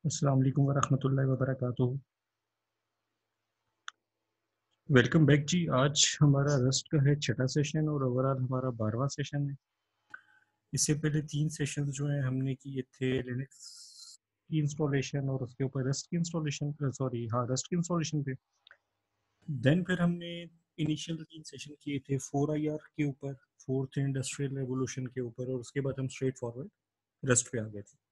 अस्सलाम वालेकुम वरहमतुल्लाहि वबरकातुहू। वेलकम बैक जी। आज हमारा रस्ट का है छठा सेशन और ओवरऑल हमारा 12वां सेशन है। इससे पहले 3 सेशन जो हैं हमने किए थे लिनक्स की इंस्टॉलेशन और उसके ऊपर रस्ट की इंस्टॉलेशन रस्ट की इंस्टॉलेशन पे। देन फिर हमने इनिशियल 3 सेशन किए थे 4IR के ऊपर, फोर्थ इंडस्ट्रियल रेवोल्यूशन के ऊपर, और उसके बाद हम स्ट्रेट फॉरवर्ड रस्ट पे आ गए थे।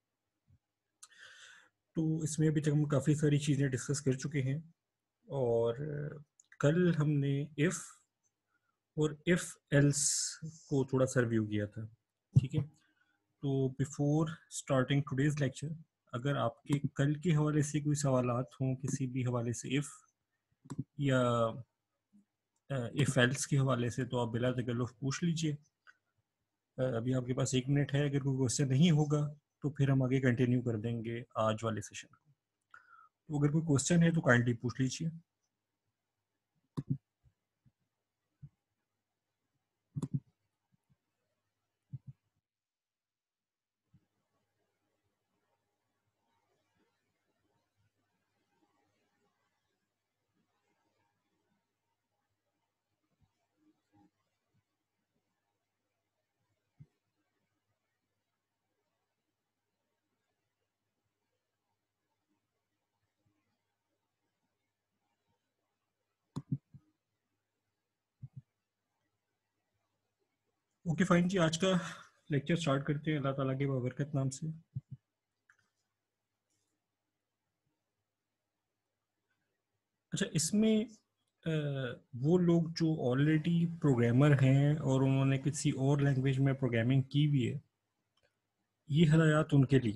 तो इसमें अभी तक हम काफ़ी सारी चीज़ें डिस्कस कर चुके हैं और कल हमने इफ़ और इफ़ एल्स को थोड़ा सा रिव्यू किया था। ठीक है, तो बिफोर स्टार्टिंग टुडेज लेक्चर, अगर आपके कल के हवाले से कोई सवालात हों किसी भी हवाले से, इफ़ या इफ़ एल्स के हवाले से, तो आप बिला तकल्लुफ़ पूछ लीजिए। अभी आपके पास 1 मिनट है। अगर कोई क्वेश्चन नहीं होगा तो फिर हम आगे कंटिन्यू कर देंगे आज वाले सेशन को। तो अगर कोई क्वेश्चन है तो काइंडली पूछ लीजिए। ओके फाइन जी, आज का लेक्चर स्टार्ट करते हैं अल्लाह ताला के बाबरकत नाम से। अच्छा, इसमें वो लोग जो ऑलरेडी प्रोग्रामर हैं और उन्होंने किसी और लैंग्वेज में प्रोग्रामिंग की हुई है, ये हदायत उनके लिए।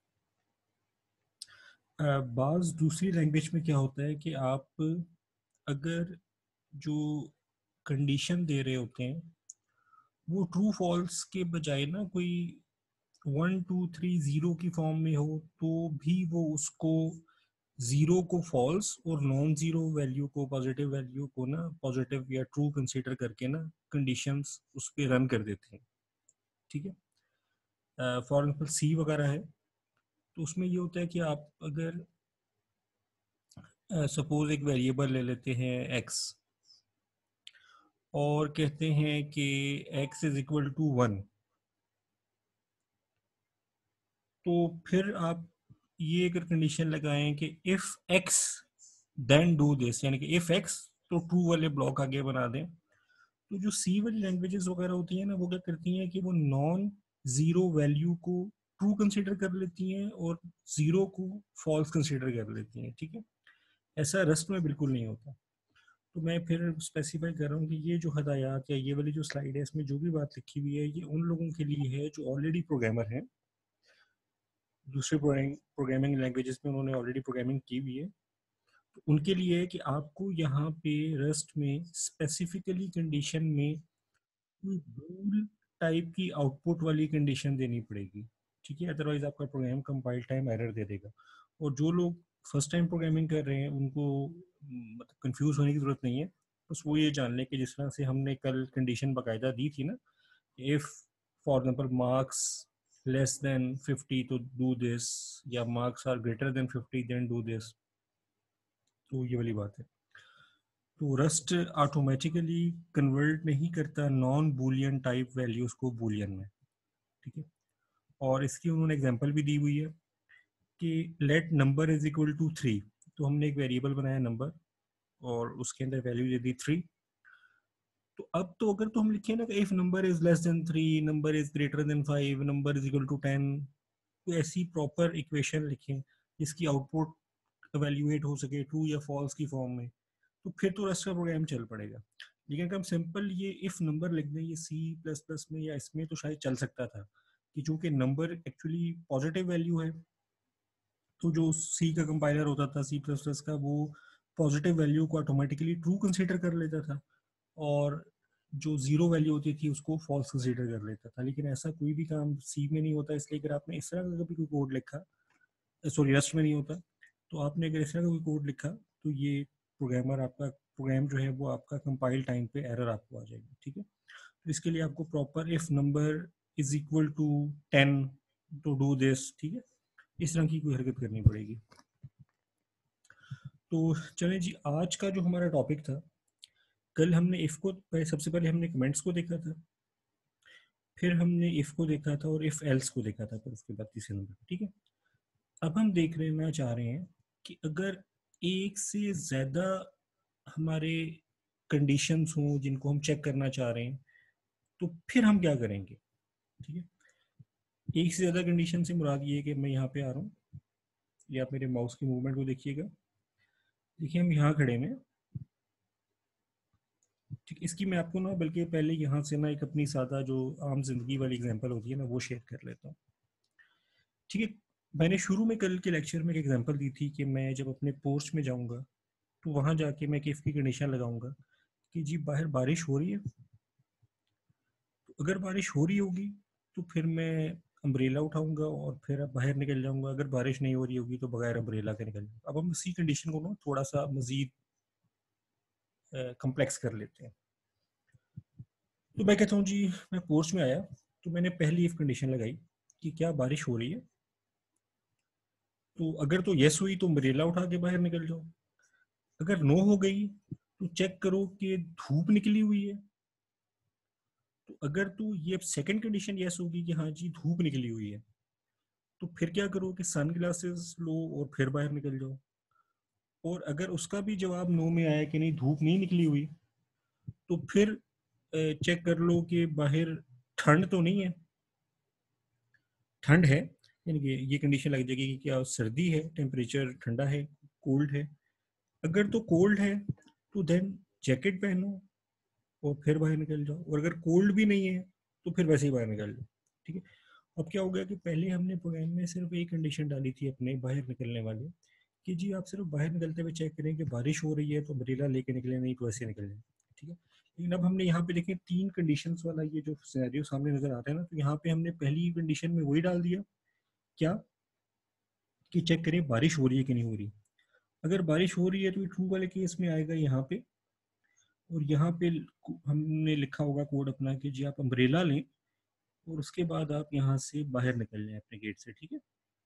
बाज़ दूसरी लैंग्वेज में क्या होता है कि आप अगर जो कंडीशन दे रहे होते हैं वो ट्रू फॉल्स के बजाय ना कोई 1 2 3 0 की फॉर्म में हो, तो भी वो उसको जीरो को फॉल्स और नॉन जीरो वैल्यू को, पॉजिटिव वैल्यू को ना पॉजिटिव या ट्रू कंसीडर करके ना कंडीशंस उस पर रन कर देते हैं। ठीक है, फॉर एग्जाम्पल सी वगैरह है तो उसमें ये होता है कि आप अगर सपोज एक वेरिएबल ले लेते हैं एक्स और कहते हैं कि एक्स इज इक्वल टू 1, तो फिर आप ये अगर कंडीशन लगाएं कि if X then do this, यानी कि इफ एक्स, तो ट्रू वाले ब्लॉक आगे बना दें। तो जो सी वाली लैंग्वेजेस वगैरह होती हैं ना, वो क्या करती हैं कि वो नॉन जीरो वैल्यू को ट्रू कंसीडर कर लेती हैं और जीरो को फॉल्स कंसीडर कर लेती हैं। ठीक है, ऐसा रस्ट में बिल्कुल नहीं होता। तो मैं फिर स्पेसिफाई कर रहा हूँ कि ये जो हदायत या ये वाली जो स्लाइड है, इसमें जो भी बात लिखी हुई है, ये उन लोगों के लिए है जो ऑलरेडी प्रोग्रामर हैं, दूसरे प्रोग्रामिंग लैंग्वेजेस में उन्होंने ऑलरेडी प्रोग्रामिंग की हुई है। तो उनके लिए है कि आपको यहाँ पे रस्ट में स्पेसिफिकली कंडीशन में कोई बूल टाइप की आउटपुट वाली कंडीशन देनी पड़ेगी। ठीक है, अदरवाइज आपका प्रोग्राम कंपाइल टाइम एरर दे देगा। और जो लोग फर्स्ट टाइम प्रोग्रामिंग कर रहे हैं उनको मतलब कंफ्यूज होने की जरूरत नहीं है। बस वो ये जान लें कि जिस तरह से हमने कल कंडीशन बाकायदा दी थी ना, if for example marks less than 50 तो डू दिस, या marks are greater than 50 then do this, तो ये वाली बात है। तो रस्ट ऑटोमेटिकली कन्वर्ट नहीं करता नॉन बूलियन टाइप वैल्यूज को बूलियन में। ठीक है, और इसकी उन्होंने एग्जांपल भी दी हुई है कि let number is equal to 3। तो हमने एक वेरिएबल बनाया नंबर और उसके अंदर वैल्यू दे दी 3। तो अब तो अगर तो हम लिखें ना कि if number is less than 3, number is greater than 5, number is equal to 10, तो ऐसी प्रॉपर इक्वेशन लिखें जिसकी आउटपुट एवेल्युएट हो सके ट्रू या फॉल्स की फॉर्म में, तो फिर तो रेस्ट का प्रोग्राम चल पड़ेगा। लेकिन अगर हम सिंपल ये इफ नंबर लिख दें, ये सी प्लस प्लस में या इसमें, तो शायद चल सकता था कि चूंकि नंबर एक्चुअली पॉजिटिव वैल्यू है, तो जो सी का कंपाइलर होता था सी प्लस प्लस का, वो पॉजिटिव वैल्यू को ऑटोमेटिकली ट्रू कंसीडर कर लेता था और जो जीरो वैल्यू होती थी उसको फॉल्स कंसीडर कर लेता था। लेकिन ऐसा कोई भी काम सी में नहीं होता, इसलिए अगर आपने इस तरह का कभी कोई कोड लिखा, सॉरी रस्ट में नहीं होता, तो आपने अगर इस तरह का कोई कोड लिखा तो ये प्रोग्रामर आपका प्रोग्राम जो है वो आपका कंपाइल टाइम पे एरर आपको आ जाएगी। ठीक है, तो इसके लिए आपको proper if number is equal to 10 to do this. ठीक है, इस तरह की कोई हरकत करनी पड़ेगी। तो चलें जी, आज का जो हमारा टॉपिक था, कल हमने इफ को सबसे पहले हमने कमेंट्स को देखा था, फिर हमने इफ को देखा था और इफ एल्स को देखा था, फिर उसके बाद तीसरे नंबर, ठीक है। अब हम देख लेना चाह रहे हैं कि अगर एक से ज़्यादा हमारे कंडीशंस हों जिनको हम चेक करना चाह रहे हैं, तो फिर हम क्या करेंगे, ठीक है। एक से ज़्यादा कंडीशन से मुराद ये है कि मैं यहाँ पे आ रहा हूँ, या आप मेरे माउस की मूवमेंट को देखिएगा, देखिए हम यहाँ खड़े में, ठीक। इसकी मैं आपको ना बल्कि पहले यहाँ से ना एक अपनी सादा जो आम जिंदगी वाली एग्जांपल होती है ना, वो शेयर कर लेता हूँ, ठीक है। मैंने शुरू में कल के लेक्चर में एक एग्जांपल दी थी कि मैं जब अपने पोस्ट में जाऊँगा तो वहाँ जाके मैं किफ की कंडीशन लगाऊंगा कि जी बाहर बारिश हो रही है, तो अगर बारिश हो रही होगी तो फिर मैं अम्ब्रेला उठाऊंगा और फिर बाहर निकल जाऊंगा, अगर बारिश नहीं हो रही होगी तो बगैर अम्ब्रेला के निकल जाऊंगा। अब हम इसी कंडीशन को ना थोड़ा सा मजीद कम्प्लेक्स कर लेते हैं। तो मैं कहता हूँ जी, मैं पोस्ट में आया तो मैंने पहली इफ कंडीशन लगाई कि क्या बारिश हो रही है, तो अगर तो यस हुई तो अम्ब्रेला उठा के बाहर निकल जाओ, अगर नो हो गई तो चेक करो कि धूप निकली हुई है। तो अगर तो ये सेकंड कंडीशन यस होगी कि हाँ जी धूप निकली हुई है, तो फिर क्या करो कि सन ग्लासेस लो और फिर बाहर निकल जाओ। और अगर उसका भी जवाब नो में आया कि नहीं धूप नहीं निकली हुई, तो फिर चेक कर लो कि बाहर ठंड तो नहीं है। ठंड है यानी कि ये कंडीशन लग जाएगी कि क्या सर्दी है, टेम्परेचर ठंडा है, कोल्ड है। अगर तो कोल्ड है तो देन जैकेट पहनो और फिर बाहर निकल जाओ, और अगर कोल्ड भी नहीं है तो फिर वैसे ही बाहर निकल जाओ, ठीक है। अब क्या हो गया कि पहले हमने प्रोग्राम में सिर्फ एक कंडीशन डाली थी अपने बाहर निकलने वाले कि जी आप सिर्फ बाहर निकलते हुए चेक करें कि बारिश हो रही है तो अम्ब्रेला लेके निकले, नहीं तो ऐसे निकल जाए, ठीक है। लेकिन अब हमने यहाँ पे देखें तीन कंडीशंस वाला ये जो सिनेरियो सामने नजर आता है ना, तो यहाँ पे हमने पहली कंडीशन में वही डाल दिया क्या कि चेक करें बारिश हो रही है कि नहीं हो रही। अगर बारिश हो रही है तो ट्रू वाले केस में आएगा यहाँ पे, और यहाँ पे हमने लिखा होगा कोड अपना कि जी आप अम्ब्रेला लें और उसके बाद आप यहाँ से बाहर निकल जाए अपने गेट से, ठीक है।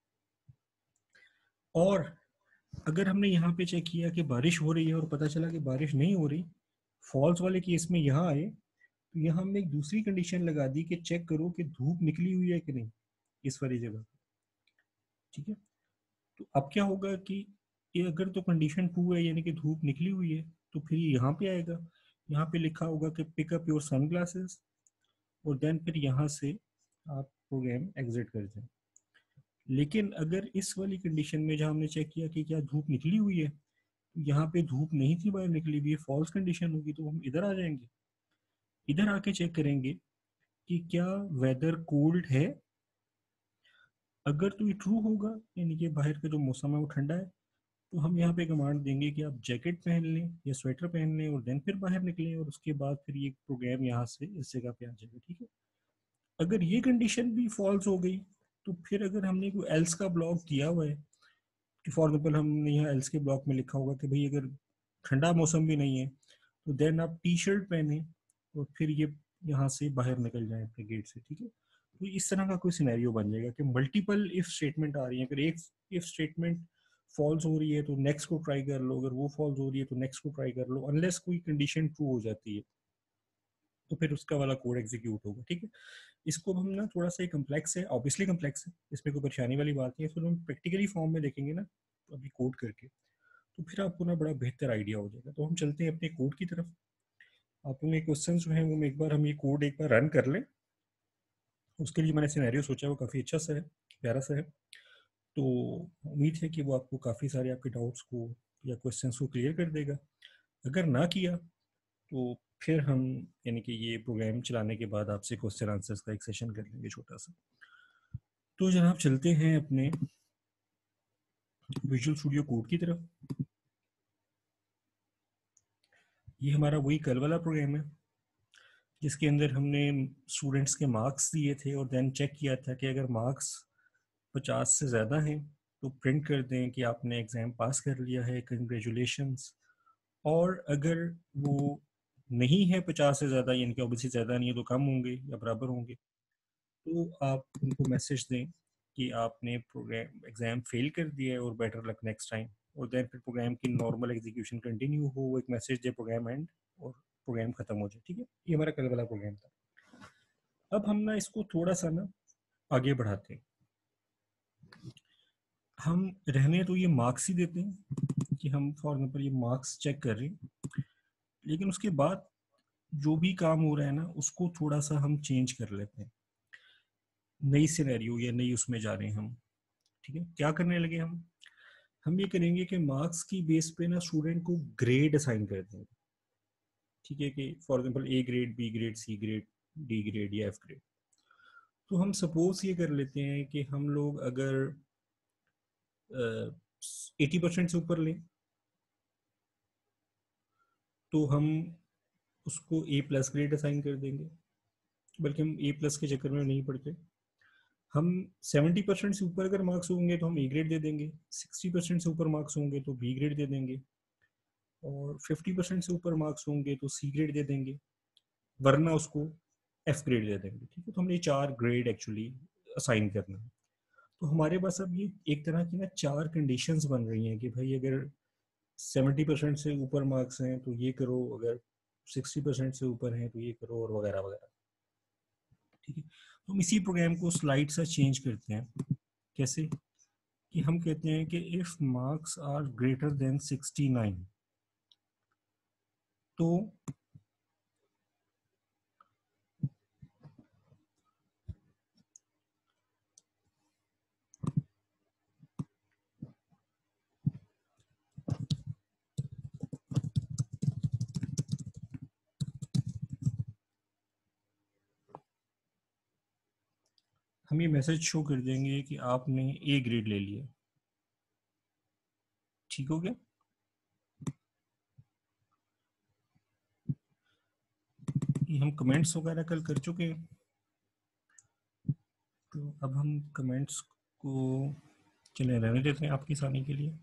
और अगर हमने यहाँ पे चेक किया कि बारिश हो रही है और पता चला कि बारिश नहीं हो रही, फॉल्स वाले केस में यहाँ आए, तो यहाँ हमने एक दूसरी कंडीशन लगा दी कि चेक करो कि धूप निकली हुई है कि नहीं इस वाली जगह, ठीक है। तो अब क्या होगा कि ये अगर तो कंडीशन ट्रू है यानी कि धूप निकली हुई है, तो फिर ये यहाँ पे आएगा, यहाँ पे लिखा होगा कि pick up your sunglasses, और देन फिर यहाँ से आप प्रोग्राम एग्जिट कर जाए। लेकिन अगर इस वाली कंडीशन में जहाँ हमने चेक किया कि क्या धूप निकली हुई है, तो यहाँ पे धूप नहीं थी बाहर निकली हुई है, फॉल्स कंडीशन होगी, तो हम इधर आ जाएंगे, इधर आके चेक करेंगे कि क्या वेदर कोल्ड है। अगर तो ये ट्रू होगा यानी कि बाहर का जो मौसम है वो ठंडा है, तो हम यहाँ पे कमांड देंगे कि आप जैकेट पहन लें या स्वेटर पहन लें और देन फिर बाहर निकलें, और उसके बाद फिर ये प्रोग्राम यहाँ से इस जगह पे आ जाएगा, ठीक है। अगर ये कंडीशन भी फॉल्स हो गई, तो फिर अगर हमने कोई एल्स का ब्लॉक दिया हुआ है कि फॉर एग्जाम्पल हमने यहाँ एल्स के ब्लॉक में लिखा होगा कि भाई अगर ठंडा मौसम भी नहीं है तो देन आप टी शर्ट पहने और फिर ये यहाँ से बाहर निकल जाए अपने गेट से, ठीक है। तो इस तरह का कोई सिनेरियो बन जाएगा कि मल्टीपल इफ स्टेटमेंट आ रही है, अगर एक इफ स्टेटमेंट फॉल्स हो रही है तो नेक्स्ट को ट्राई कर लो, अगर वो फॉल्स हो रही है तो नेक्स्ट को ट्राई कर लो, अनलेस कोई कंडीशन ट्रू हो जाती है तो फिर उसका वाला कोड एग्जीक्यूट होगा, ठीक है। इसको हम ना थोड़ा सा कम्प्लेक्स है, ऑब्वियसली कम्प्लेक्स है, इसमें कोई परेशानी वाली बात नहीं है, फिर हम प्रैक्टिकली फॉर्म में देखेंगे ना तो अभी कोड करके, तो फिर आपको ना बड़ा बेहतर आइडिया हो जाएगा। तो हम चलते हैं अपने कोड की तरफ। अपने क्वेश्चन जो हैं वो एक बार हम ये कोड एक बार रन कर लें। उसके लिए मैंने सिनेरियो सोचा, वो काफ़ी अच्छा सा है, प्यारा सा है, तो उम्मीद है कि वो आपको काफ़ी सारे आपके डाउट्स को या क्वेश्चन को क्लियर कर देगा। अगर ना किया तो फिर हम यानी कि ये प्रोग्राम चलाने के बाद आपसे क्वेश्चन आंसर्स का एक सेशन कर लेंगे छोटा सा। तो जनाब चलते हैं अपने विजुअल स्टूडियो कोड की तरफ। ये हमारा वही कल वाला प्रोग्राम है जिसके अंदर हमने स्टूडेंट्स के मार्क्स दिए थे और देन चेक किया था कि अगर मार्क्स 50 से ज़्यादा हैं तो प्रिंट कर दें कि आपने एग्ज़ाम पास कर लिया है, कंग्रेचुलेशंस। और अगर वो नहीं है 50 से ज़्यादा यानी कि ऑब्वियसली ज़्यादा नहीं है तो कम होंगे या बराबर होंगे, तो आप उनको मैसेज दें कि आपने प्रोग्राम एग्जाम फेल कर दिया है और बेटर लक नेक्स्ट टाइम, और देन फिर प्रोग्राम की नॉर्मल एग्जीक्यूशन कंटिन्यू हो, वो एक मैसेज दे प्रोग्राम एंड और प्रोग्राम खत्म हो जाए। ठीक है, ये हमारा कल वाला प्रोग्राम था। अब हम ना इसको थोड़ा सा ना आगे बढ़ाते हैं। हम रहने तो ये मार्क्स ही देते हैं कि हम फॉर एग्जाम्पल ये मार्क्स चेक कर रहे हैं, लेकिन उसके बाद जो भी काम हो रहा है ना उसको थोड़ा सा हम चेंज कर लेते हैं, नई सिनेरियो या नई उसमें जा रहे हैं हम। ठीक है, क्या करने लगे हम ये करेंगे कि मार्क्स की बेस पे ना स्टूडेंट को ग्रेड असाइन कर देंगे। ठीक है, कि for example A grade, B grade, C grade, D grade या एफ ग्रेड। तो हम सपोज ये कर लेते हैं कि हम लोग अगर 80% से ऊपर लें तो हम उसको ए प्लस ग्रेड असाइन कर देंगे, बल्कि हम ए प्लस के चक्कर में नहीं पड़ते। हम 70% से ऊपर अगर मार्क्स होंगे तो हम ए ग्रेड दे देंगे, 60% से ऊपर मार्क्स होंगे तो बी ग्रेड दे देंगे, और 50% से ऊपर मार्क्स होंगे तो सी ग्रेड दे देंगे, वरना उसको एफ ग्रेड दे देंगे। ठीक है, तो हमने 4 ग्रेड एक्चुअली असाइन करना है। तो हमारे पास अब ये एक तरह की ना 4 कंडीशंस बन रही हैं कि भाई अगर 70% से ऊपर मार्क्स हैं तो ये करो, अगर 60% से ऊपर हैं तो ये करो, और वगैरह वगैरह। ठीक है, तो हम इसी प्रोग्राम को स्लाइड सा चेंज करते हैं। कैसे कि हम कहते हैं कि if marks are greater than 69 तो हम ये मैसेज शो कर देंगे कि आपने ए ग्रेड ले लिया। ठीक हो गया। ये हम कमेंट्स वगैरह कल कर चुके हैं, तो अब हम कमेंट्स को चले रहने देते हैं आपकी आसानी के लिए।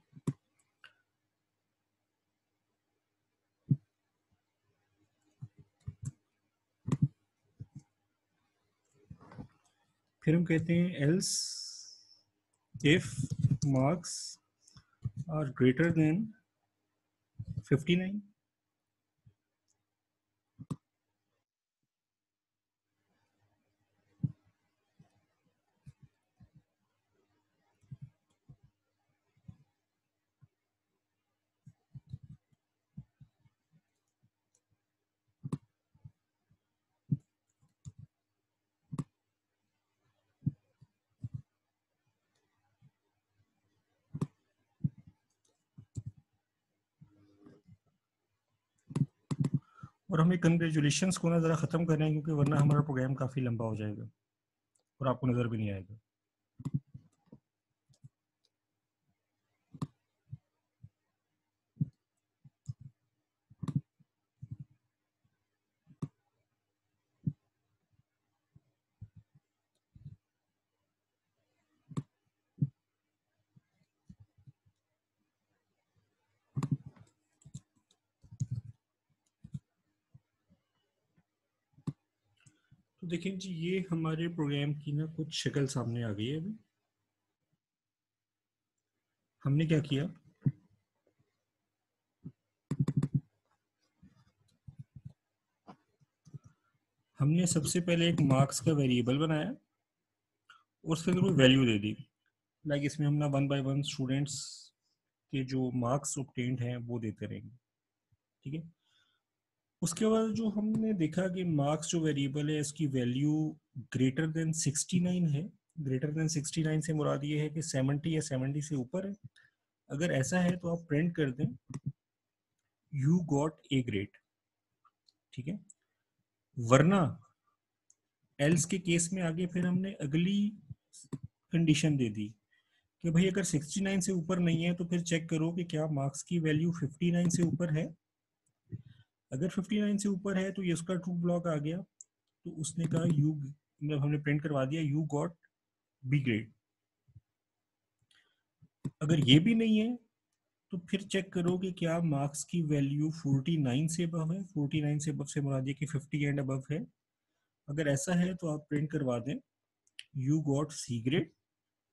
फिर हम कहते हैं else if marks are greater than 59। और हमें कंग्रेचुलेशंस को ना ज़रा ख़त्म करें, क्योंकि वरना हमारा प्रोग्राम काफ़ी लंबा हो जाएगा और आपको नज़र भी नहीं आएगा। तो देखिए जी, ये हमारे प्रोग्राम की ना कुछ शक्ल सामने आ गई है। अभी हमने क्या किया, हमने सबसे पहले एक मार्क्स का वेरिएबल बनाया और उसके अंदर कोई वैल्यू दे दी। लाइक इसमें हम ना 1 बाय 1 स्टूडेंट्स के जो मार्क्स ऑब्टेन्ड हैं वो देते रहेंगे। ठीक है, उसके बाद जो हमने देखा कि मार्क्स जो वेरिएबल है इसकी वैल्यू ग्रेटर देन 69 है। ग्रेटर देन 69 से मुराद ये है कि 70 या 70 से ऊपर है। अगर ऐसा है तो आप प्रिंट कर दें यू गॉट ए ग्रेड। ठीक है, वरना एल्स के केस में आगे फिर हमने अगली कंडीशन दे दी कि भाई अगर 69 से ऊपर नहीं है तो फिर चेक करो कि क्या मार्क्स की वैल्यू 59 से ऊपर है। अगर 59 से ऊपर है तो ये उसका ट्रू ब्लॉक आ गया, तो उसने कहा यू, मतलब हमने प्रिंट करवा दिया यू गॉट बी ग्रेड। अगर ये भी नहीं है तो फिर चेक करो कि क्या मार्क्स की वैल्यू 49 से अबव है। 49 से अबव से मुराद ये कि 50 एंड अबव है। अगर ऐसा है तो आप प्रिंट करवा दें यू गॉट सी ग्रेड।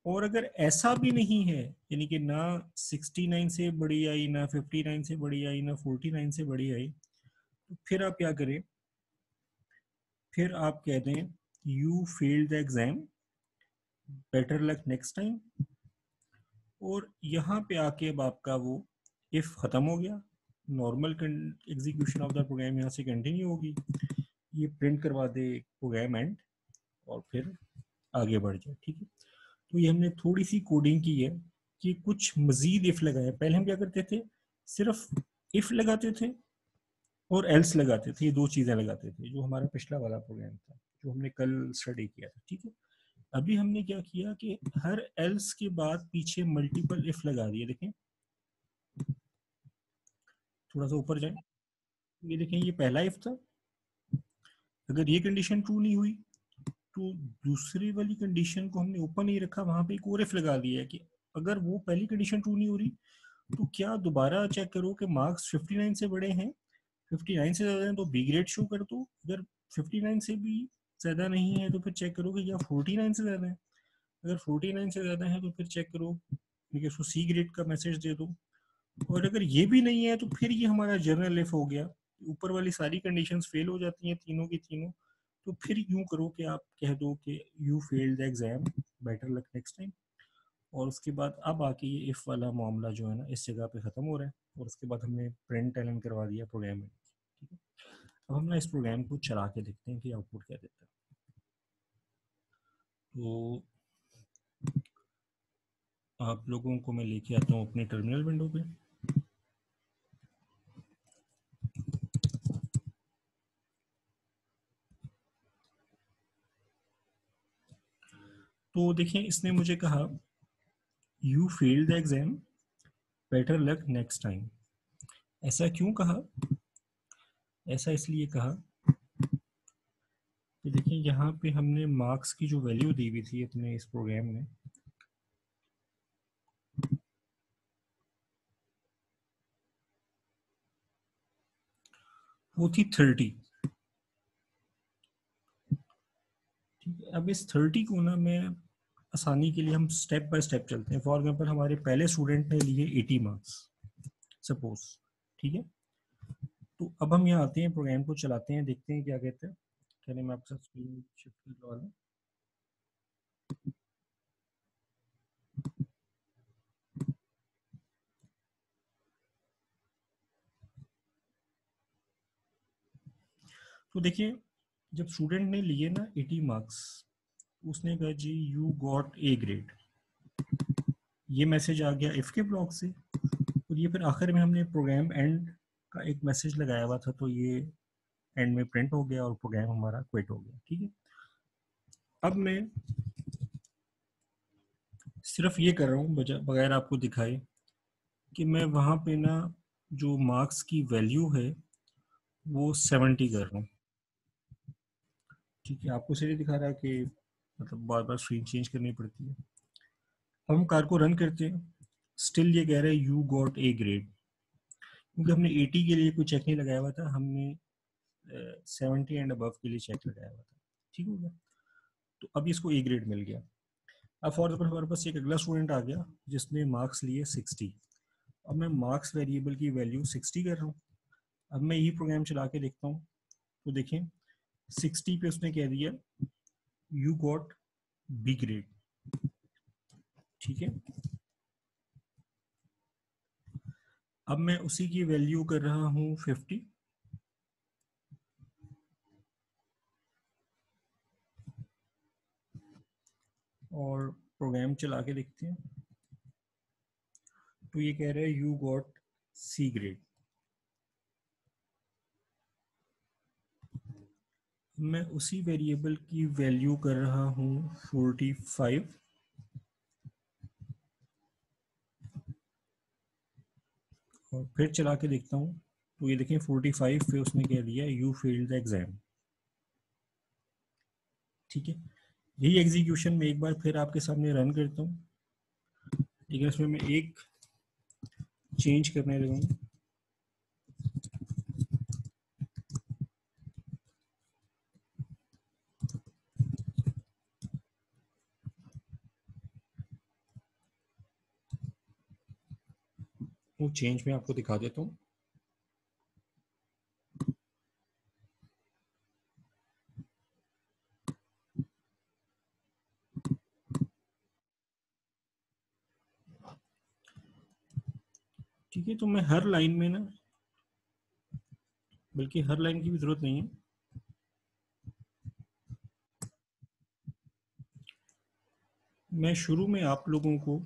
और अगर ऐसा भी नहीं है, यानी कि ना 69 से बड़ी आई, ना 59 से बड़ी आई, ना 49 से बड़ी आई, तो फिर आप क्या करें, फिर आप कह दें you failed the exam, better luck next time. और यहाँ पे आके अब आपका वो इफ खत्म हो गया, normal execution of the program यहाँ से कंटिन्यू होगी, ये प्रिंट करवा दे प्रोग्राम एंड, और फिर आगे बढ़ जाए। ठीक है, तो ये हमने थोड़ी सी कोडिंग की है कि कुछ मजीद इफ लगाए। पहले हम क्या करते थे, सिर्फ इफ लगाते थे और एल्स लगाते थे, ये दो चीजें लगाते थे, जो हमारा पिछला वाला प्रोग्राम था जो हमने कल स्टडी किया था। ठीक है, अभी हमने क्या किया कि हर एल्स के बाद पीछे मल्टीपल इफ लगा दिए। देखें, थोड़ा सा ऊपर जाए, ये देखें, ये पहला इफ था, अगर ये कंडीशन ट्रू नहीं हुई तो दूसरी वाली कंडीशन को हमने ओपन नहीं रखा, वहां पे एक और इफ लगा दिया है कि अगर वो पहली कंडीशन ट्रू नहीं हो रही तो क्या दोबारा चेक करो कि मार्क्स 59 से बड़े हैं, 59 से ज्यादा है तो बी ग्रेड शो कर दो, अगर 59 से भी ज्यादा नहीं है तो फिर चेक करो कि क्या 49 से ज्यादा है, अगर 49 से ज्यादा है तो फिर चेक करो कि उसको सी ग्रेड का मैसेज दे दो, और अगर ये भी नहीं है तो फिर ये हमारा जर्नल इफ हो गया, ऊपर वाली सारी कंडीशंस फेल हो जाती हैं तीनों की तीनों, तो फिर यूं करो कि आप कह दो कि you failed the exam, better luck next time. और उसके बाद अब आके ये इफ वाला मामला जो है ना इस जगह पे खत्म हो रहा है, और उसके बाद हमने प्रिंट एलन करवा दिया प्रोग्राम में। ठीक है, अब हम ना इस प्रोग्राम को चला के देखते हैं कि आउटपुट क्या देता है। तो आप लोगों को मैं लेके आता हूँ अपने टर्मिनल विंडो पे। तो देखिए, इसने मुझे कहा you failed the exam, better luck next time. ऐसा क्यों कहा? ऐसा इसलिए कहा कि देखिए, यहाँ पे हमने मार्क्स की जो वैल्यू दी हुई थी अपने इस प्रोग्राम में, वो थी 30। ठीक है, अब इस 30 को ना मैं आसानी के लिए हम स्टेप बाय स्टेप चलते हैं। फॉर एग्जाम्पल, हमारे पहले स्टूडेंट ने लिए 80 मार्क्स सपोज। ठीक है, तो अब हम यहाँ आते हैं, प्रोग्राम को चलाते हैं, देखते हैं क्या कहते हैं। चलिए मैं आपके साथ स्क्रीन शिफ्ट करवा दूँ। तो देखिए, जब स्टूडेंट ने लिए ना 80 मार्क्स, उसने कहा जी यू गॉट ए ग्रेड, ये मैसेज आ गया इफ के ब्लॉक से, और ये फिर आखिर में हमने प्रोग्राम एंड का एक मैसेज लगाया हुआ था, तो ये एंड में प्रिंट हो गया और प्रोग्राम हमारा क्विट हो गया। ठीक है, अब मैं सिर्फ ये कर रहा हूँ बगैर आपको दिखाए कि मैं वहाँ पे ना जो मार्क्स की वैल्यू है वो 70 कर रहा हूँ। ठीक है, आपको सही दिखा रहा है कि मतलब बार बार स्क्रीन चेंज करनी पड़ती है। हम कार को रन करते हैं, स्टिल ये कह रहा है यू गॉट ए ग्रेड, क्योंकि हमने 80 के लिए कोई चेक नहीं लगाया हुआ था, हमने 70 एंड अबव के लिए चेक लगाया हुआ था। ठीक हो गया, तो अब इसको ए ग्रेड मिल गया। अब फॉर एग्जाम्पल हमारे पास एक अगला स्टूडेंट आ गया जिसने मार्क्स लिए 60, अब मैं मार्क्स वेरिएबल की वैल्यू 60 कर रहा हूँ। अब मैं यही प्रोग्राम चला के देखता हूँ, तो देखें 60 पे उसने कह दिया यू गॉट बी ग्रेड। ठीक है, अब मैं उसी की वैल्यू कर रहा हूँ 50, और प्रोग्राम चला के देखते हैं, तो ये कह रहा है यू गॉट सी ग्रेड। मैं उसी वेरिएबल की वैल्यू कर रहा हूँ 45, और फिर चला के देखता हूँ, तो ये देखें 45 पे उसने कह दिया यू फेल्ड द एग्जाम। ठीक है, यही एग्जीक्यूशन में एक बार फिर आपके सामने रन करता हूँ। ठीक है, इसमें मैं एक चेंज करने लगूंगा। वो चेंज में आपको दिखा देता हूँ। ठीक है, तो मैं हर लाइन में ना, बल्कि हर लाइन की भी जरूरत नहीं है, मैं शुरू में आप लोगों को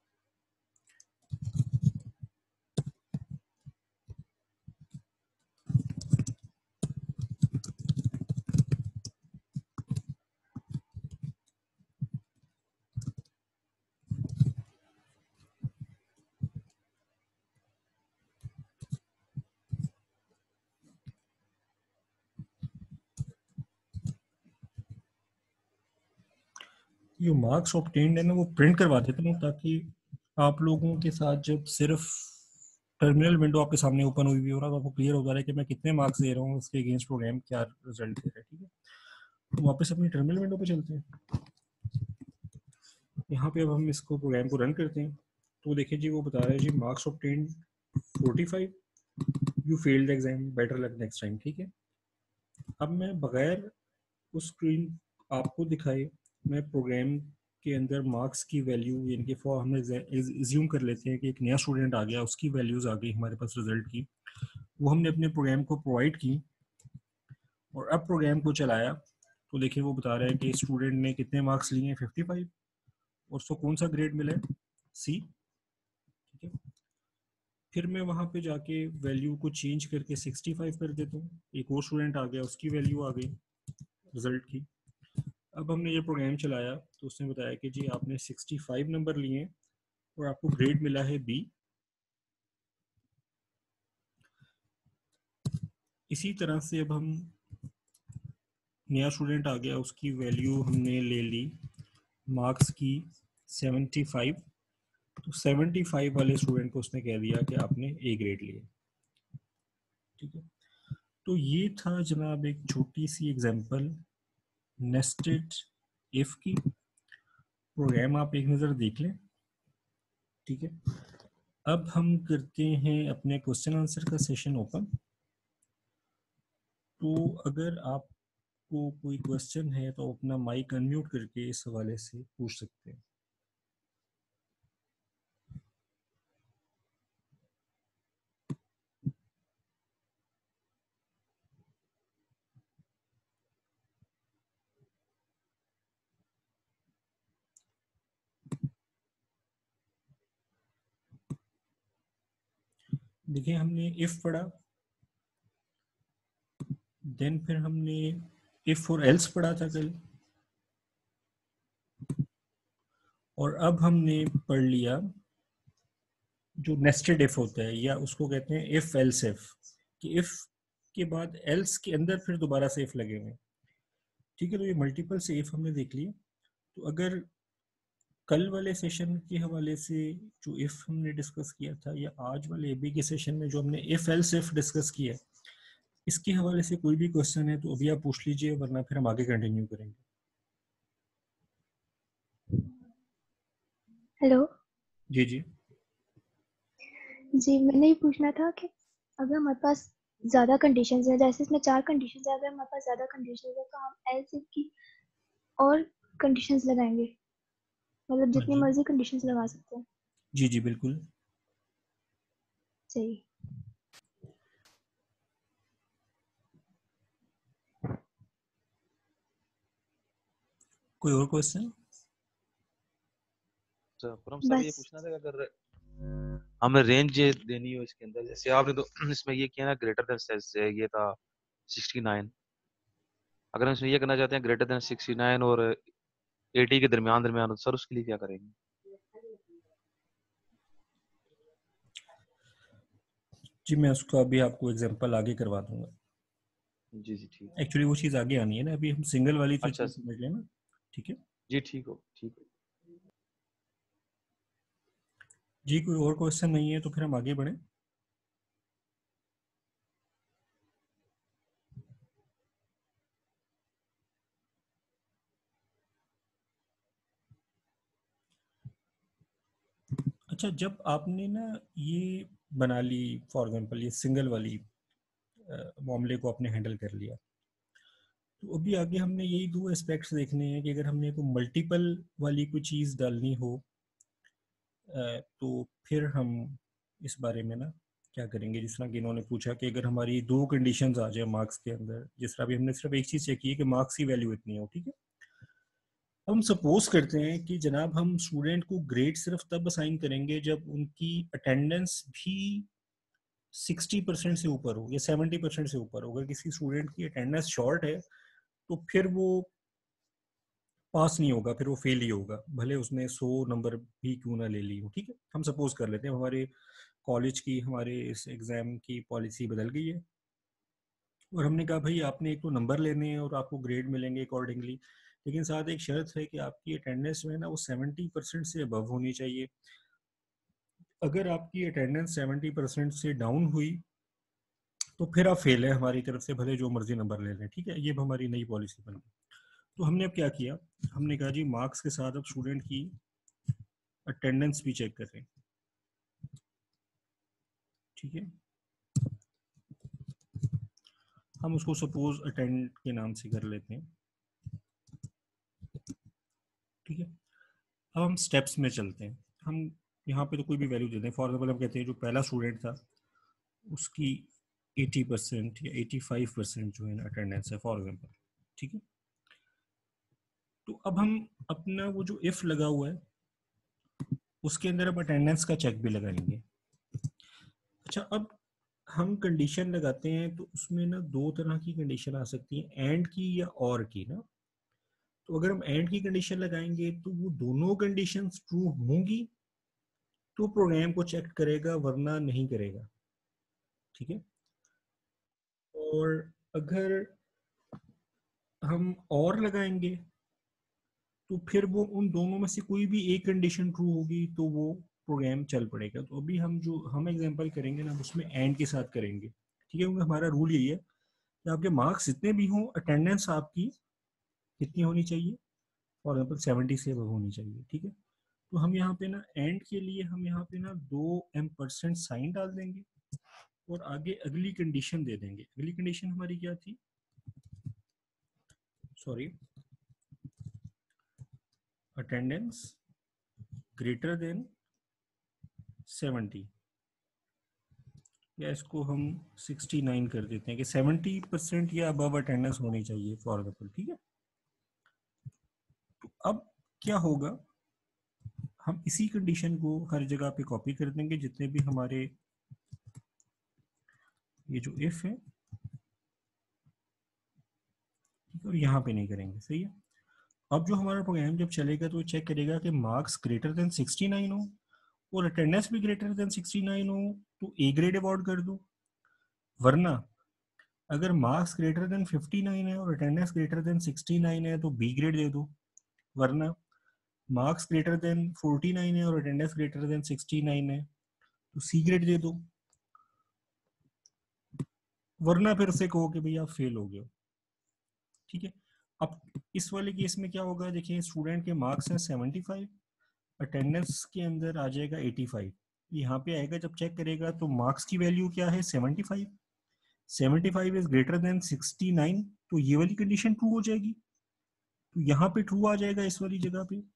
जो मार्क्स ऑब्टेन्ड है ना वो प्रिंट करवा देता हूँ, ताकि आप लोगों के साथ जब सिर्फ टर्मिनल विंडो आपके सामने ओपन हुई हो रहा तो आपको क्लियर हो जा रहा है कि मैं कितने मार्क्स दे रहा हूँ, उसके अगेंस्ट प्रोग्राम क्या रिजल्ट दे रहा है। ठीक है, तो वापस अपनी टर्मिनल विंडो पे चलते हैं। यहाँ पे अब हम इसको प्रोग्राम को रन करते हैं, तो देखिए जी वो बता रहा है जी marks obtained 45, you failed exam, better luck next time. ठीक है, अब मैं बगैर उस स्क्रीन आपको दिखाए मैं प्रोग्राम के अंदर मार्क्स की वैल्यू, यानी कि फॉर हमने एज्यूम कर लेते हैं कि एक नया स्टूडेंट आ गया, उसकी वैल्यूज़ आ गई हमारे पास रिजल्ट की, वो हमने अपने प्रोग्राम को प्रोवाइड की और अब प्रोग्राम को चलाया, तो देखिए वो बता रहा है कि स्टूडेंट ने कितने मार्क्स लिए हैं, 55, और उसको कौन सा ग्रेड मिला है, सी। ठीक है, फिर मैं वहाँ पे जाके वैल्यू को चेंज करके 65 कर देता हूँ, एक और स्टूडेंट आ गया, उसकी वैल्यू आ गई रिजल्ट की। अब हमने ये प्रोग्राम चलाया तो उसने बताया कि जी आपने 65 नंबर लिए और आपको ग्रेड मिला है बी। इसी तरह से अब हम, नया स्टूडेंट आ गया, उसकी वैल्यू हमने ले ली मार्क्स की 75, तो 75 वाले स्टूडेंट को उसने कह दिया कि आपने ए ग्रेड लिया। ठीक है, तो ये था जनाब एक छोटी सी एग्जांपल नेस्टेड इफ की। प्रोग्राम आप एक नज़र देख लें। ठीक है, अब हम करते हैं अपने क्वेश्चन आंसर का सेशन ओपन। तो अगर आपको कोई क्वेश्चन है तो अपना माइक अनम्यूट करके इस हवाले से पूछ सकते हैं। देखिए हमने इफ पढ़ा, देन फिर हमने इफ और एल्स पढ़ा था कल, और अब हमने पढ़ लिया जो नेस्टेड इफ होता है, या उसको कहते हैं इफ एल्स इफ, कि इफ के बाद एल्स के अंदर फिर दोबारा से इफ लगे हुए हैं। ठीक है, तो ये मल्टीपल से इफ हमने देख लिए। तो अगर कल वाले सेशन के हवाले से जो इफ हमने डिस्कस किया था, या आज वाले एबी के सेशन में जो हमने इफ एल्स इफ डिस्कस किया, इसके हवाले से कोई भी क्वेश्चन है तो अभी आप पूछ लीजिए, वरना फिर हम आगे कंटिन्यू करेंगे। हेलो जी जी जी, मैंने ये पूछना था कि अगर हमारे पास ज़्यादा कंडीशंस हैं, जैसे इसमें 4 कंडीशंस हैं, अगर हमारे पास ज़्यादा कंडीशंस हैं तो हम एल्स इफ की और कंडीशंस लगाएंगे, मतलब हाँ जितनी जी, मर्जी कंडीशंस लगा सकते हैं। जी जी बिल्कुल। सही। कोई और क्वेश्चन? पुरम साहब ये बस पूछना था कि अगर हमें रेंज देनी हो इसके अंदर, जैसे आपने तो इसमें ये किया ना ग्रेटर देन से ये था 69, अगर हम इसमें ये करना चाहते हैं ग्रेटर देन 69 और 80 के दरमियान दरमियान, तो सर उसके लिए क्या करेंगे? जी मैं उसका अभी आपको एग्जांपल आगे करवा दूंगा। जी जी ठीक। एक्चुअली वो चीज़ आगे आनी है ना, अभी हम सिंगल वाली तो अच्छा चीज़ समझ लें ना। ठीक है जी, ठीक हो ठीक हो। जी, कोई और क्वेश्चन नहीं है तो फिर हम आगे बढ़ें। अच्छा, जब आपने ना ये बना ली, फॉर एग्जांपल ये सिंगल वाली मामले को आपने हैंडल कर लिया। तो अभी आगे हमने यही दो एस्पेक्ट्स देखने हैं कि अगर हमने को मल्टीपल वाली कोई चीज़ डालनी हो तो फिर हम इस बारे में ना क्या करेंगे, जिस तरह कि इन्होंने पूछा कि अगर हमारी दो कंडीशंस आ जाए मार्क्स के अंदर, जिस तरह अभी हमने सिर्फ एक चीज़ चेक की है कि मार्क्स की वैल्यू इतनी हो, ठीक है। हम सपोज करते हैं कि जनाब हम स्टूडेंट को ग्रेड सिर्फ तब असाइन करेंगे जब उनकी अटेंडेंस भी 60% से ऊपर हो या 70% से ऊपर हो। अगर किसी स्टूडेंट की अटेंडेंस शॉर्ट है तो फिर वो पास नहीं होगा, फिर वो फेल ही होगा, भले उसने 100 नंबर भी क्यों ना ले ली हो, ठीक है। हम सपोज कर लेते हैं हमारे कॉलेज की, हमारे इस एग्ज़ाम की पॉलिसी बदल गई है और हमने कहा भाई आपने एक तो नंबर लेने हैं और आपको ग्रेड मिलेंगे अकॉर्डिंगली, लेकिन साथ एक शर्त है कि आपकी अटेंडेंस जो है ना वो 70% से अबव होनी चाहिए। अगर आपकी अटेंडेंस 70% से डाउन हुई तो फिर आप फेल है हमारी तरफ से, भले जो मर्जी नंबर ले लें, ठीक है। ये हमारी नई पॉलिसी बन गई। तो हमने अब क्या किया, हमने कहा जी मार्क्स के साथ अब स्टूडेंट की अटेंडेंस भी चेक कर रहे हैं, ठीक है। हम उसको सपोज अटेंड के नाम से कर लेते हैं, ठीक है। अब हम स्टेप्स में चलते हैं। हम यहाँ पे तो कोई भी वैल्यू देते हैं, फॉर एग्जाम्पल हम कहते हैं जो पहला स्टूडेंट था उसकी 80% या 85% जो है ना अटेंडेंस है, फॉर एग्जाम्पल, ठीक है। तो अब हम अपना वो जो इफ लगा हुआ है उसके अंदर अब अटेंडेंस का चेक भी लगाएंगे। अच्छा, अब हम कंडीशन लगाते हैं तो उसमें ना दो तरह की कंडीशन आ सकती है, एंड की या और की ना। तो अगर हम एंड की कंडीशन लगाएंगे तो वो दोनों कंडीशंस ट्रू होंगी तो प्रोग्राम को चेक करेगा, वरना नहीं करेगा, ठीक है। और अगर हम और लगाएंगे तो फिर वो उन दोनों में से कोई भी एक कंडीशन ट्रू होगी तो वो प्रोग्राम चल पड़ेगा। तो अभी हम जो हम एग्जांपल करेंगे ना उसमें एंड के साथ करेंगे, ठीक है, क्योंकि हमारा रूल यही है कि आपके मार्क्स जितने भी हों अटेंडेंस आपकी कितनी होनी चाहिए, फॉर एग्जाम्पल 70 से अब होनी चाहिए, ठीक है। तो हम यहाँ पे ना एंड के लिए हम यहाँ पे ना 2m% साइन डाल देंगे और आगे अगली कंडीशन दे देंगे। अगली कंडीशन हमारी क्या थी, सॉरी, अटेंडेंस ग्रेटर देन 70, या इसको हम 69 कर देते हैं कि 70% या अबव अटेंडेंस होनी चाहिए फॉर एग्जाम्पल, ठीक है। तो अब क्या होगा, हम इसी कंडीशन को हर जगह पे कॉपी कर देंगे, जितने भी हमारे ये जो इफ है, और यहाँ पे नहीं करेंगे, सही है। अब जो हमारा प्रोग्राम जब चलेगा तो चेक करेगा कि मार्क्स ग्रेटर देन 69 हो और अटेंडेंस भी ग्रेटर देन 69 हो तो ए ग्रेड अवॉर्ड कर दो, वरना अगर मार्क्स ग्रेटर देन 59 है और अटेंडेंस ग्रेटर देन 69 है तो बी ग्रेड दे दो, वरना मार्क्स ग्रेटर देन 49 है और अटेंडेंस ग्रेटर देन 69 है तो सी ग्रेड दे दो, वरना फिर से कहो कि भाई आप फेल हो गए हो, ठीक है। अब इस वाले केस में क्या होगा, देखिए स्टूडेंट के मार्क्स हैं 75, अटेंडेंस के अंदर आ जाएगा 85, यहाँ पे आएगा जब चेक करेगा तो मार्क्स की वैल्यू क्या है 75, 75 इज ग्रेटर देन 69, तो ये वाली कंडीशन ट्रू हो जाएगी, तो यहाँ पे ट्रू आ जाएगा इस वाली जगह पे।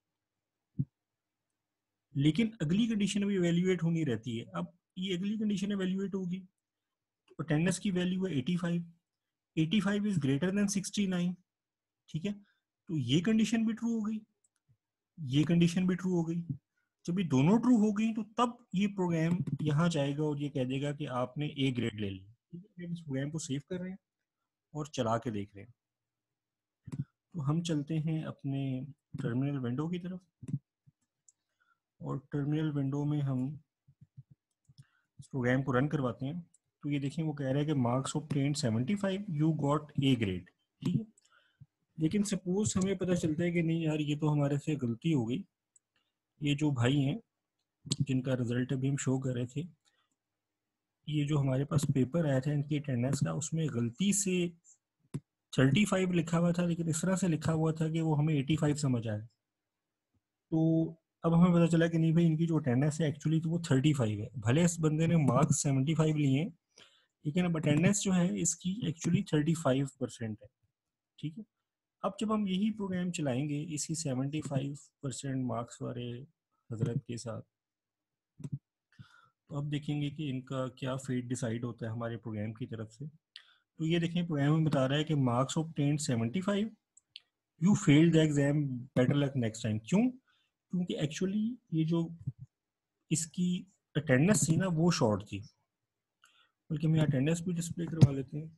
लेकिन अगली कंडीशन अभी इवेल्युएट होनी रहती है। अब ये अगली कंडीशन इवेल्युएट होगी तो अटेंडेंस की वैल्यू है 85, 85 इज ग्रेटर देन 69, ठीक है। तो ये कंडीशन भी ट्रू हो गई, ये कंडीशन भी ट्रू हो गई। जब ये दोनों ट्रू हो गई तो तब ये प्रोग्राम यहाँ जाएगा और ये कह देगा कि आपने ए ग्रेड ले लिया, ठीक है। इस प्रोग्राम को सेव कर रहे हैं और चला के देख रहे हैं। तो हम चलते हैं अपने टर्मिनल विंडो की तरफ और टर्मिनल विंडो में हम इस प्रोग्राम को रन करवाते हैं। तो ये देखिए वो कह रहा है कि marks obtained 75, you got A grade, ठीक है। लेकिन सपोज हमें पता चलता है कि नहीं यार ये तो हमारे से गलती हो गई, ये जो भाई हैं जिनका रिजल्ट अभी हम शो कर रहे थे, ये जो हमारे पास पेपर आया था इनकी अटेंडेंस का, उसमें गलती से 35 लिखा हुआ था, लेकिन इस तरह से लिखा हुआ था कि वो हमें 85 समझ आया। तो अब हमें पता चला कि नहीं भाई इनकी जो अटेंडेंस है एक्चुअली तो वो 35 है, भले इस बंदे ने मार्क्स 75 लिए हैं, लेकिन अब अटेंडेंस जो है इसकी एक्चुअली 35% है। ठीक है, अब जब हम यही प्रोग्राम चलाएंगे इसी 75% मार्क्स वाले हजरत के साथ, तो अब देखेंगे कि इनका क्या फेट डिसाइड होता है हमारे प्रोग्राम की तरफ से। तो ये देखें प्रोग्राम में बता रहा है कि marks obtained 75, you failed the exam, better luck next time. क्यों? क्योंकि एक्चुअली ये जो इसकी अटेंडेंस थी ना वो शॉर्ट थी, बल्कि हम अटेंडेंस भी डिस्प्ले करवा लेते हैं।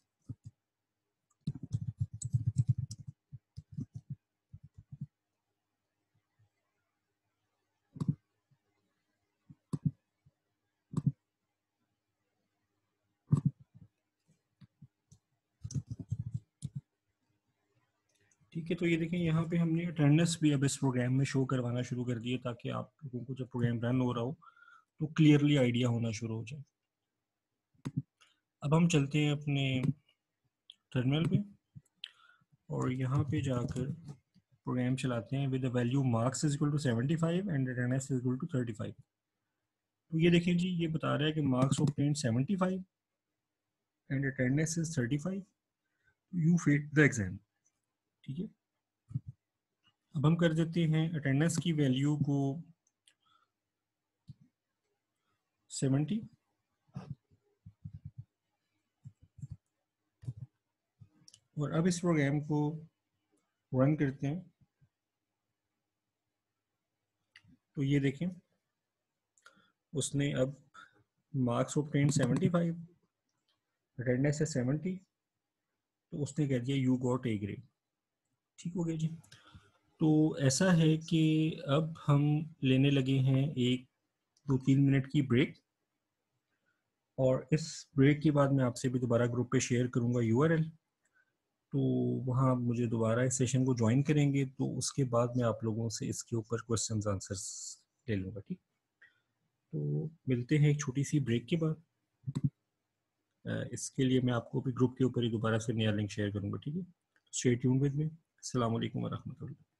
ठीक है, तो ये देखें यहाँ पे हमने अटेंडेंस भी अब इस प्रोग्राम में शो करवाना शुरू कर दिए, ताकि आप लोगों को जब प्रोग्राम रन हो रहा हो तो क्लियरली आइडिया होना शुरू हो जाए। अब हम चलते हैं अपने टर्मिनल पे और यहाँ पे जाकर प्रोग्राम चलाते हैं with the value marks is equal to 75 and attendance is equal to 35। तो ये देखें जी, ये बता रहा है कि marks obtained 75 and attendance is 35, you failed the exam. ठीक है, अब हम कर देते हैं अटेंडेंस की वैल्यू को 70 और अब इस प्रोग्राम को रन करते हैं। तो ये देखें उसने अब मार्क्स ऑब्टेन्ड 75, अटेंडेंस है 70, तो उसने कह दिया यू गॉट ए ग्रेड। ठीक हो गया जी। तो ऐसा है कि अब हम लेने लगे हैं 1-2-3 मिनट की ब्रेक, और इस ब्रेक के बाद मैं आपसे भी दोबारा ग्रुप पे शेयर करूंगा यूआरएल, तो वहाँ मुझे दोबारा इस सेशन को ज्वाइन करेंगे, तो उसके बाद मैं आप लोगों से इसके ऊपर क्वेश्चंस आंसर्स ले लूँगा। ठीक, तो मिलते हैं एक छोटी सी ब्रेक के बाद। इसके लिए मैं आपको भी ग्रुप के ऊपर ही दोबारा से नया लिंक शेयर करूँगा। ठीक है, स्टे ट्यून्ड विद मी। अस्सलाम वालेकुम व रहमतुल्लाह।